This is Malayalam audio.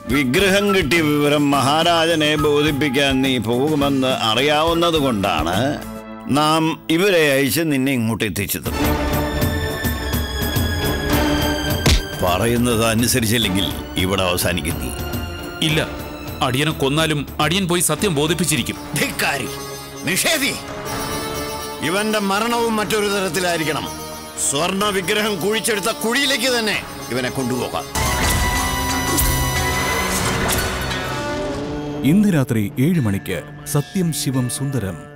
വിഗ്രഹം കിട്ടിയ വിവരം മഹാരാജനെ ബോധിപ്പിക്കാൻ നീ പോകുമെന്ന് അറിയാവുന്നത് കൊണ്ടാണ് നാം ഇവരെ അയച്ച് നിന്നെ ഇങ്ങോട്ട് എത്തിച്ചത്. പറയുന്നത് അനുസരിച്ചില്ലെങ്കിൽ ഇവിടെ അവസാനിക്കും നീ. ഇല്ല, അടിയനെ കൊന്നാലും അടിയൻ പോയി സത്യം ബോധിപ്പിച്ചിരിക്കും. ധിക്കാരി, നിഷേധി, ഇവന്റെ മരണവും മറ്റൊരു തരത്തിലായിരിക്കണം. സ്വർണ്ണ വിഗ്രഹം കുഴിച്ചെടുത്ത കുഴിയിലേക്ക് തന്നെ ഇവനെ കൊണ്ടുപോകാം. ഇന്ന് രാത്രി 7 മണിക്ക് സത്യം ശിവം സുന്ദരം.